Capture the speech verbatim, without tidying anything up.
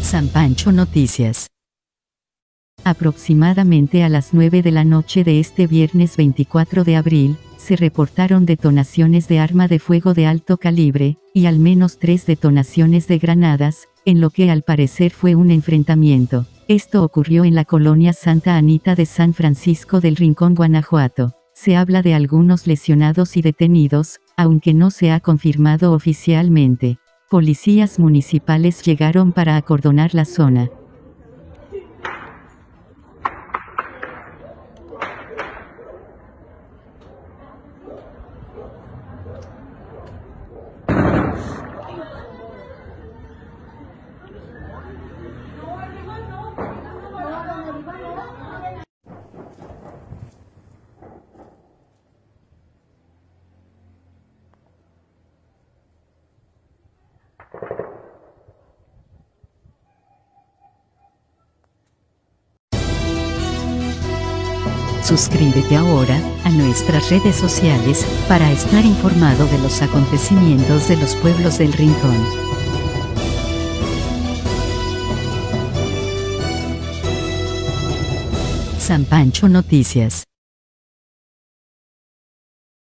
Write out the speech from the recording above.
San Pancho Noticias. Aproximadamente a las nueve de la noche de este viernes veinticuatro de abril, se reportaron detonaciones de arma de fuego de alto calibre, y al menos tres detonaciones de granadas, en lo que al parecer fue un enfrentamiento. Esto ocurrió en la colonia Santa Anita de San Francisco del Rincón, Guanajuato. Se habla de algunos lesionados y detenidos, aunque no se ha confirmado oficialmente. Policías municipales llegaron para acordonar la zona. Suscríbete ahora a nuestras redes sociales para estar informado de los acontecimientos de los pueblos del Rincón. San Pancho Noticias.